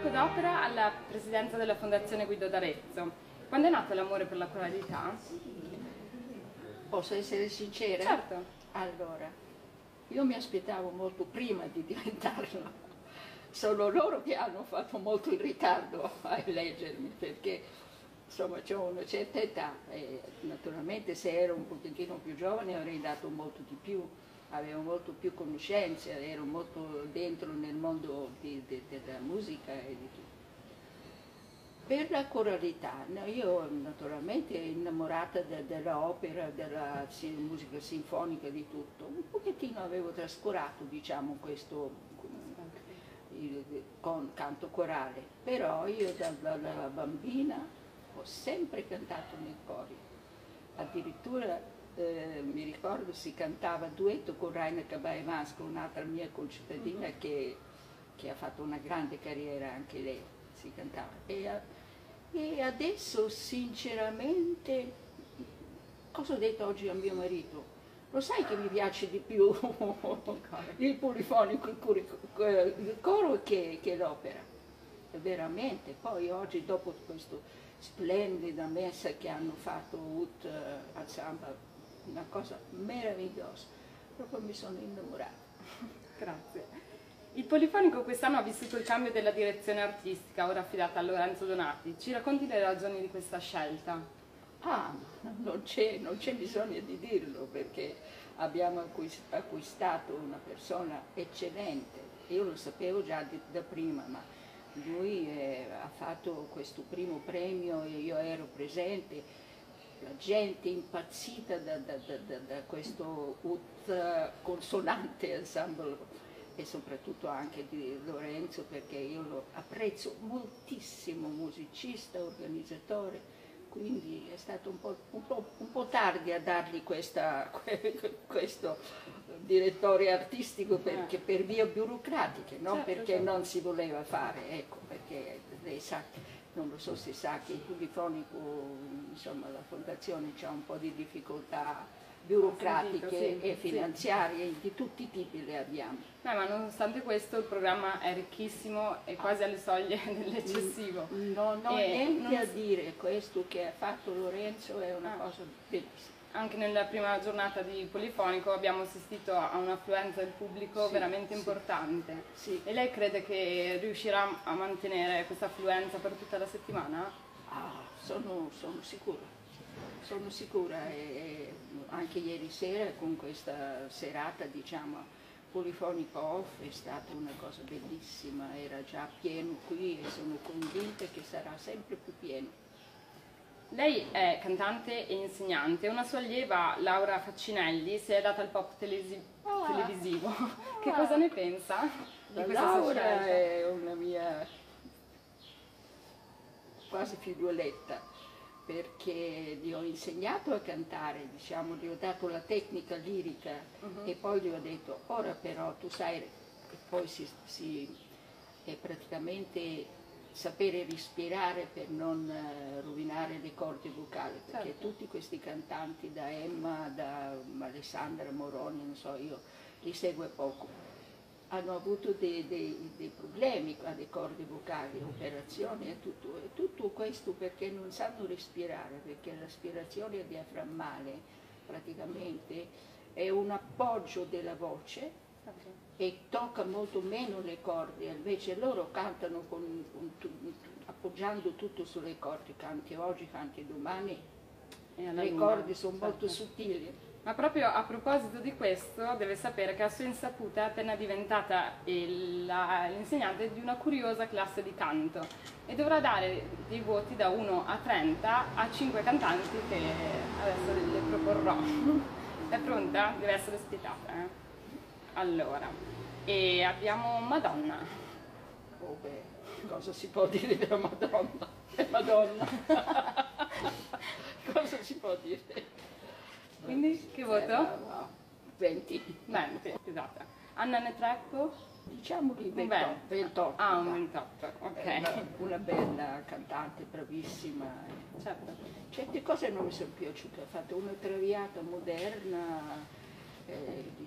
Polifonico d'Opera alla presidenza della Fondazione Guido d'Arezzo. Quando è nato l'amore per la coralità? Posso essere sincera? Certo. Allora, io mi aspettavo molto prima di diventarlo. Sono loro che hanno fatto molto in ritardo a eleggermi, perché insomma ho una certa età e naturalmente se ero un pochettino più giovane avrei dato molto di più, avevo molto più conoscenze, ero molto dentro nel mondo della musica e di tutto. Per la coralità, no, io naturalmente innamorata dell'opera, della musica sinfonica, di tutto, un pochettino avevo trascurato, diciamo, questo con canto corale, però io da bambina ho sempre cantato nei cori, addirittura mi ricordo si cantava duetto con Rainer Cabaye-Vance, un'altra mia concittadina che ha fatto una grande carriera anche lei, si cantava. E adesso sinceramente, cosa ho detto oggi a mio marito? Lo sai che mi piace di più il polifonico, il coro che l'opera, veramente. Poi oggi dopo questa splendida messa che hanno fatto Ut Ensemble, una cosa meravigliosa, proprio mi sono innamorata. Grazie. Il Polifonico quest'anno ha vissuto il cambio della direzione artistica, ora affidata a Lorenzo Donati. Ci racconti le ragioni di questa scelta? Ah, non c'è bisogno di dirlo, perché abbiamo acquistato una persona eccellente. Io lo sapevo già da prima, ma lui ha fatto questo primo premio e io ero presente, la gente impazzita da questo ut consonante ensemble e soprattutto anche di Lorenzo, perché io lo apprezzo moltissimo, musicista, organizzatore. Quindi è stato un po' tardi a dargli questo direttore artistico, perché per vie burocratiche, non certo, perché certo. non si voleva fare, ecco, perché lei sa, non lo so se sa che il Polifonico, insomma la fondazione ha un po' di difficoltà burocratiche e finanziarie, di tutti i tipi le abbiamo. Ma nonostante questo il programma è ricchissimo e quasi alle soglie dell'eccessivo. Non ho niente a dire, questo che ha fatto Lorenzo è una cosa bellissima. Anche nella prima giornata di Polifonico abbiamo assistito a un'affluenza del pubblico veramente importante. Sì. E lei crede che riuscirà a mantenere questa affluenza per tutta la settimana? Ah, sono sicura. Sono sicura, e anche ieri sera con questa serata, diciamo, Polifonico Off è stata una cosa bellissima, era già pieno qui e sono convinta che sarà sempre più pieno. Lei è cantante e insegnante, una sua allieva, Laura Faccinelli, si è data al pop televisivo. Che cosa ne pensa di questa sua Laura scelta? è una mia quasi figlioletta, perché gli ho insegnato a cantare, diciamo, gli ho dato la tecnica lirica e poi gli ho detto, ora però tu sai, e poi è praticamente sapere respirare per non rovinare le corde vocali, perché certo. Tutti questi cantanti, da Emma, da Alessandra Moroni, non so, io li seguo poco, hanno avuto dei problemi alle corde vocali, operazioni e tutto questo perché non sanno respirare, perché l'aspirazione diaframmale praticamente è un appoggio della voce e tocca molto meno le corde, invece loro cantano appoggiando tutto sulle corde, canti oggi, canti domani, le corde sono molto sottili. Ma proprio a proposito di questo, deve sapere che a sua insaputa è appena diventata l'insegnante di una curiosa classe di canto e dovrà dare dei voti da 1 a 30 a 5 cantanti che adesso le proporrò. È pronta? Deve essere spietata. Allora, e abbiamo Madonna. Oh beh, cosa si può dire della Madonna? È Madonna. Cosa si può dire? Quindi che voto? 20. 20, esatto. Anna Netrebko? Diciamo di 28. Ah, un 28, ok. Una bella cantante, bravissima. Certo. Certe cose non mi sono piaciute, ha fatto una traviata moderna,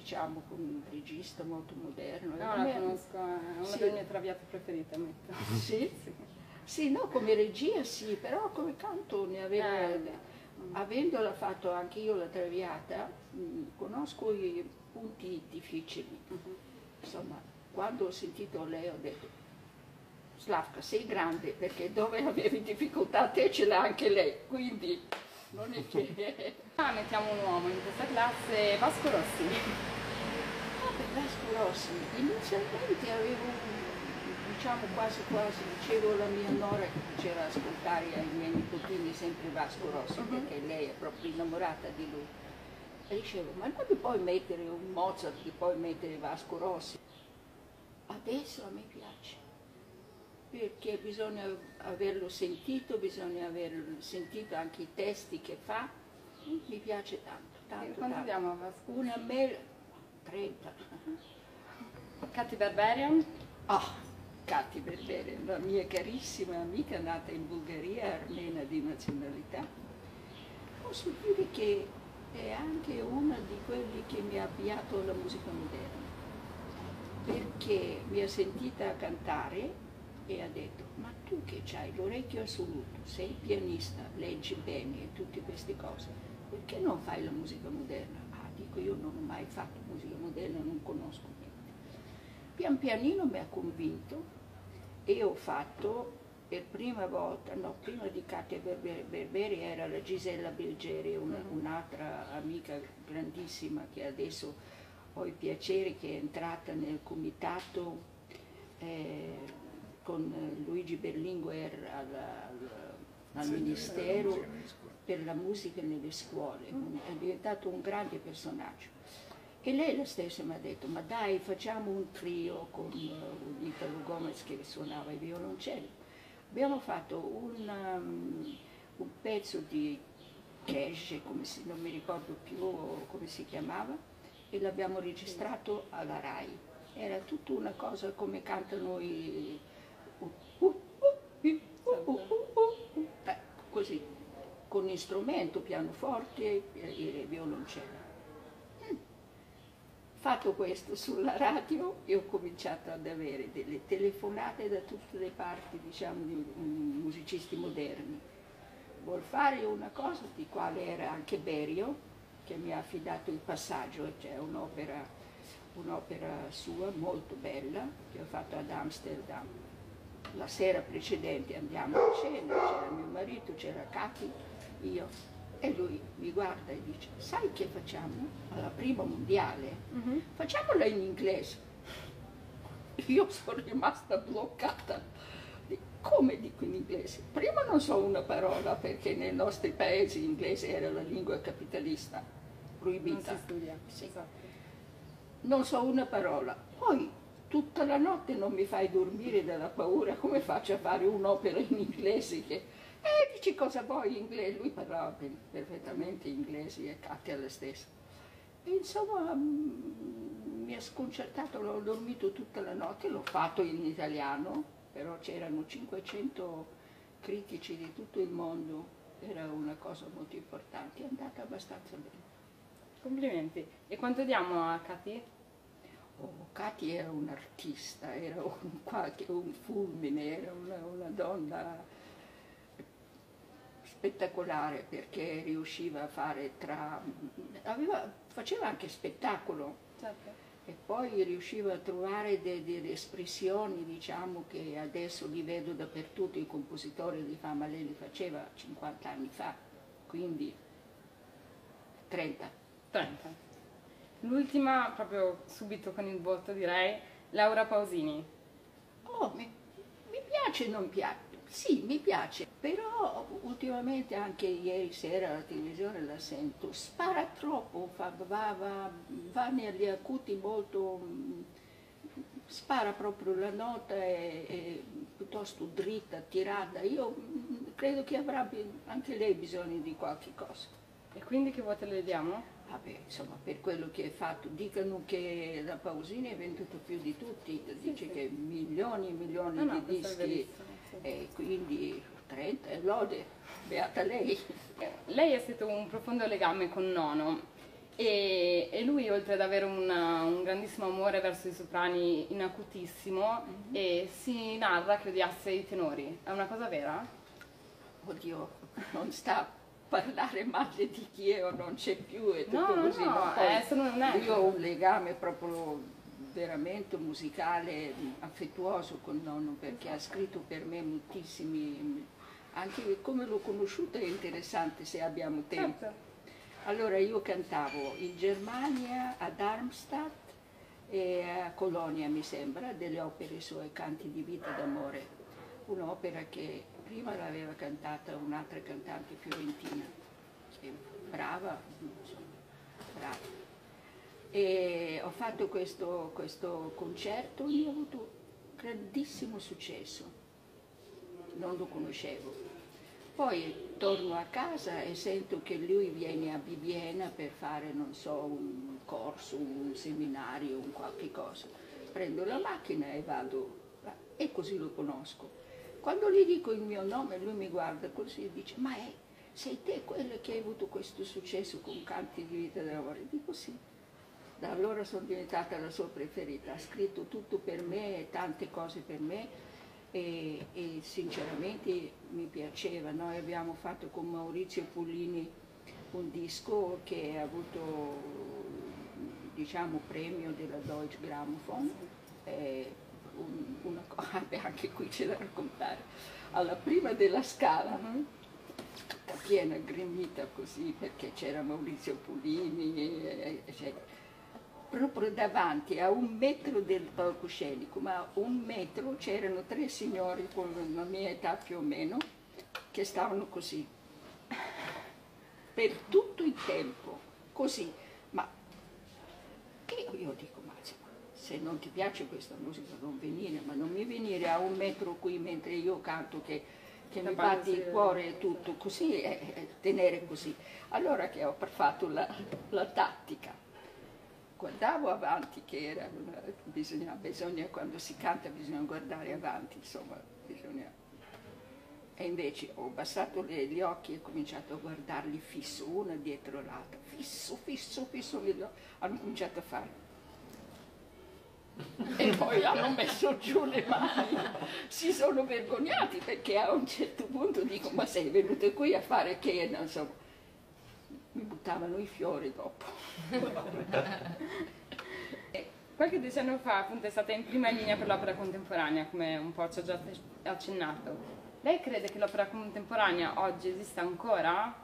diciamo, con un regista molto moderno. No, la conosco, è una delle mie traviate preferite, ammetto. Sì? Sì. Sì, no, come regia sì, però come canto ne aveva... Avendola fatto anche io la traviata, conosco i punti difficili. Insomma, quando ho sentito lei ho detto, Slavka, sei grande, perché dove avevi difficoltà te ce l'ha anche lei, quindi non è che... Mettiamo un uomo in questa classe, Vasco Rossi. Per Vasco Rossi, inizialmente avevo, diciamo quasi dicevo alla mia nora che faceva ascoltare ai miei nipotini sempre Vasco Rossi, perché lei è proprio innamorata di lui. E dicevo, ma non mi puoi mettere un Mozart, mi puoi mettere Vasco Rossi? Adesso a me piace, perché bisogna averlo sentito, bisogna aver sentito anche i testi che fa, mi piace tanto, tanto. Quanto diamo a Vasco? Una mail, 30. Katy Berberian? Katy Berberian, la mia carissima amica nata in Bulgaria, armena di nazionalità. Posso dire che è anche una di quelli che mi ha avviato alla musica moderna, perché mi ha sentita cantare e ha detto, ma tu che hai l'orecchio assoluto, sei pianista, leggi bene e tutte queste cose, perché non fai la musica moderna? Dico, io non ho mai fatto musica moderna, non conosco niente. Pian pianino mi ha convinto e ho fatto per prima volta, no, prima di Katia Berberi era la Gisella Belgeri, un'altra amica grandissima che adesso ho il piacere che è entrata nel comitato con Luigi Berlinguer al Ministero per la musica nelle scuole, è diventato un grande personaggio. E lei la stessa mi ha detto, ma dai, facciamo un trio con Italo Gomez che suonava i violoncelli. Abbiamo fatto un pezzo di Cash, non mi ricordo più come si chiamava, e l'abbiamo registrato alla RAI. Era tutta una cosa come cantano i... così, con strumento, pianoforte e violoncello. Fatto questo sulla radio e ho cominciato ad avere delle telefonate da tutte le parti, diciamo, di musicisti moderni. Vuol fare una cosa di quale era anche Berio, che mi ha affidato il passaggio, cioè un'opera sua molto bella che ho fatto ad Amsterdam. La sera precedente andiamo a cena, c'era mio marito, c'era Katy, io. E lui mi guarda e dice, sai che facciamo? Alla prima mondiale, facciamola in inglese. Io sono rimasta bloccata. Come dico in inglese? Prima non so una parola, perché nei nostri paesi l'inglese era la lingua capitalista, proibita. Non si studia. Sì. Esatto. Non so una parola. Poi tutta la notte non mi fai dormire dalla paura, come faccio a fare un'opera in inglese che... dici cosa vuoi in inglese? Lui parlava perfettamente inglese e Katia la stessa. E insomma mi ha sconcertato, l'ho dormito tutta la notte, l'ho fatto in italiano, però c'erano 500 critici di tutto il mondo, era una cosa molto importante, è andata abbastanza bene. Complimenti. E quanto diamo a Katy? Katy era un artista, era un fulmine, era una donna spettacolare, perché riusciva a fare faceva anche spettacolo. Certo. E poi riusciva a trovare delle espressioni, diciamo, che adesso li vedo dappertutto, i compositori li fa, ma lei li faceva 50 anni fa, quindi 30. L'ultima, proprio subito con il voto direi, Laura Pausini. Mi piace, non piace. Sì, mi piace, però ultimamente anche ieri sera alla televisione la sento, spara troppo, va negli acuti molto, spara proprio la nota, è piuttosto dritta, tirata. Io credo che avrà anche lei bisogno di qualche cosa. E quindi che voto le diamo? Vabbè, insomma, per quello che è fatto, dicono che la Pausini è venduto più di tutti, dice che milioni e milioni di dischi, e quindi 30 è lode, beata lei. Lei ha stato un profondo legame con Nono E lui, oltre ad avere un grandissimo amore verso i soprani inacutissimo, e si narra che odiasse i tenori. È una cosa vera? Oddio, non sta a parlare male di chi è o non c'è più e tutto No, così. no, Poi sono onesta. io ho un legame proprio veramente musicale affettuoso col nonno, perché ha scritto per me moltissimi, anche come l'ho conosciuta è interessante se abbiamo tempo. Certo. Allora io cantavo in Germania, a Darmstadt e a Colonia mi sembra, delle opere sue, Canti di vita d'amore, un'opera che prima l'aveva cantata un'altra cantante fiorentina, brava, insomma, brava. E ho fatto questo concerto, io ho avuto grandissimo successo, non lo conoscevo. Poi torno a casa e sento che lui viene a Bibbiena per fare, non so, un corso, un seminario, un qualche cosa. Prendo la macchina e vado, e così lo conosco. Quando gli dico il mio nome, lui mi guarda così e dice: ma sei te quella che hai avuto questo successo con Canti di vita d'amore? Dico sì. Da allora sono diventata la sua preferita, ha scritto tutto per me, tante cose per me. E sinceramente mi piaceva. Noi abbiamo fatto con Maurizio Pullini un disco che ha avuto, diciamo, premio della Deutsche Grammophon, anche qui c'è da raccontare. Alla prima della scala, tutta piena, gremita così, perché c'era Maurizio Pullini, eccetera. Proprio davanti a 1 metro del palcoscenico, ma a 1 metro c'erano 3 signori con la mia età più o meno, che stavano così, per tutto il tempo, così. Ma io dico, ma se non ti piace questa musica non venire, ma non mi venire a 1 metro qui mentre io canto che mi batti il cuore e tutto, così, tenere così. Allora che ho fatto la tattica. Guardavo avanti, che era bisogna quando si canta bisogna guardare avanti, insomma, bisogna. E invece ho abbassato gli occhi e ho cominciato a guardarli fisso, una dietro l'altra, fisso, hanno cominciato a fare. E poi hanno messo giù le mani, si sono vergognati perché a un certo punto dico: ma sei venuto qui a fare che? Insomma, mi buttavano i fiori dopo. Qualche decennio fa appunto è stata in prima linea per l'opera contemporanea, come un po' ci ha già accennato. Lei crede che l'opera contemporanea oggi esista ancora?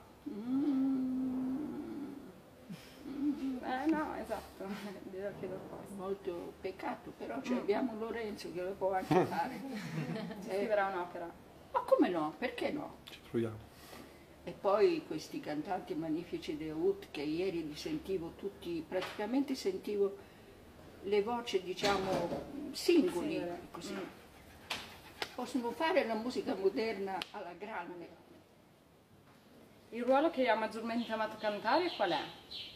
No, esatto, glielo chiedo apposta. Molto peccato, però abbiamo Lorenzo che lo può anche fare. Scriverà un'opera. Ma come no? Perché no? Ci proviamo. E poi questi cantanti magnifici di Ut, che ieri li sentivo tutti, praticamente sentivo le voci, diciamo, singoli, così. Possono fare la musica moderna alla grande. Il ruolo che ha maggiormente amato cantare qual è?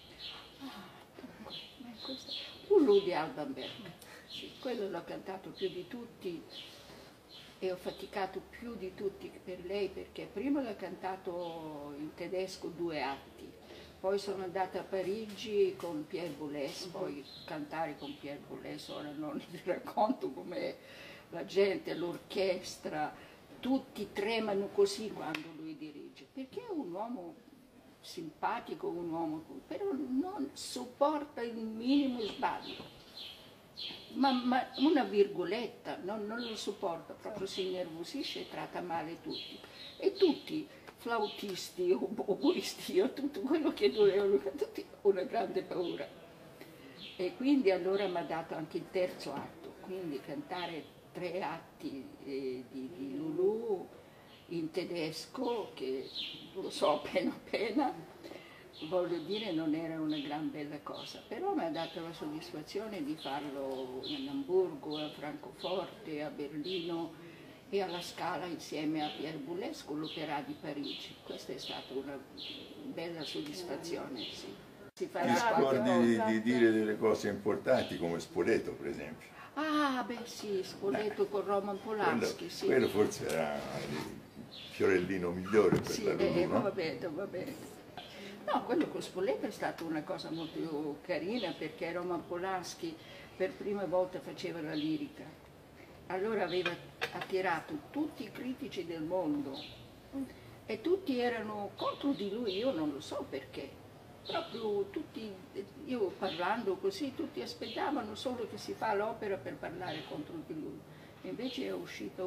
Rudy Albanberg, sì, quello l'ho cantato più di tutti e ho faticato più di tutti per lei, perché prima l'ho cantato in tedesco 2 atti, poi sono andata a Parigi con Pierre Boulez, poi cantare con Pierre Boulez, ora non vi racconto com'è la gente, l'orchestra, tutti tremano così quando lui dirige, perché è un uomo simpatico, un uomo, però non sopporta il minimo sbaglio, ma una virgoletta non lo sopporta, proprio si innervosisce e tratta male tutti, e tutti, flautisti, oboisti, tutto quello che dovevano, tutti una grande paura. E quindi allora mi ha dato anche il terzo atto, quindi cantare 3 atti di Lulu in tedesco, che lo so appena, voglio dire, non era una gran bella cosa, però mi ha dato la soddisfazione di farlo in Amburgo, a Francoforte, a Berlino e alla Scala insieme a Pierre Boulez con l'Opéra di Parigi. Questa è stata una bella soddisfazione, sì. Si farà Riscordi di dire delle cose importanti come Spoleto, per esempio. Ah, beh sì, Spoleto con Roman Polanski, sì. Quello forse era il fiorellino migliore per Sì, la Lulu, no? va bene. No, quello con Spoleto è stata una cosa molto carina perché Roman Polanski per prima volta faceva la lirica. Allora aveva attirato tutti i critici del mondo e tutti erano contro di lui, io non lo so perché. Proprio tutti, io parlando così, tutti aspettavano solo che si fa l'opera per parlare contro di lui. Invece è uscita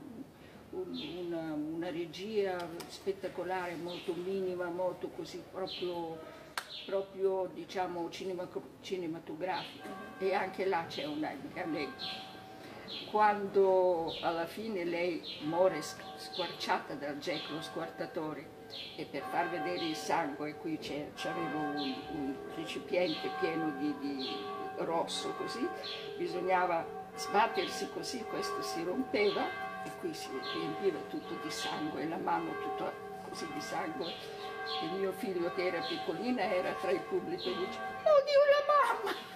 una regia spettacolare, molto minima, molto così, proprio diciamo cinematografica. E anche là c'è un aneddoto. Quando alla fine lei muore squarciata dal Jack lo squartatore e per far vedere il sangue qui c'aveva un recipiente pieno di rosso così, bisognava sbattersi così, questo si rompeva e qui si riempiva tutto di sangue, la mano tutta così di sangue. Il mio figlio che era piccolina era tra il pubblico e dice: "Oddio, la mamma!"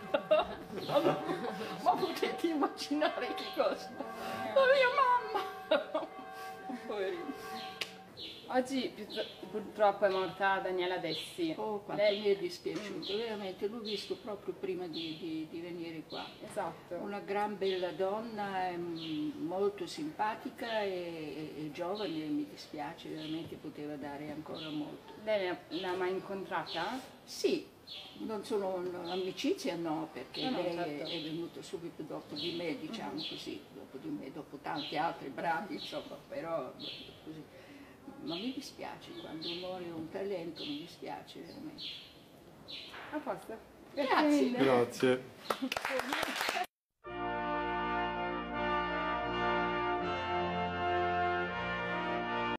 Ma potete immaginare che cosa? La mia mamma! Poverino. Oggi purtroppo è morta Daniela Dessi. Oh, quanto mi è dispiaciuto, veramente, l'ho visto proprio prima di venire qua. Esatto. Una gran bella donna, molto simpatica e giovane, mi dispiace, veramente poteva dare ancora molto. Lei l'ha mai incontrata? Sì, non sono amicizia no, perché No, lei certo. è venuta subito dopo di me, diciamo così, dopo di me, dopo tanti altri bravi, insomma, però così. Ma mi dispiace, quando muore un talento mi dispiace veramente. A posto. Grazie. mille. Grazie.